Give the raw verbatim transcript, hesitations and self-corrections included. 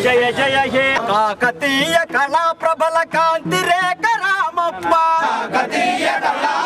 జయ జయ హే కాకతీయ కళా ప్రబల కాంతి రేఖ రామప్ప కాకతీయ కళా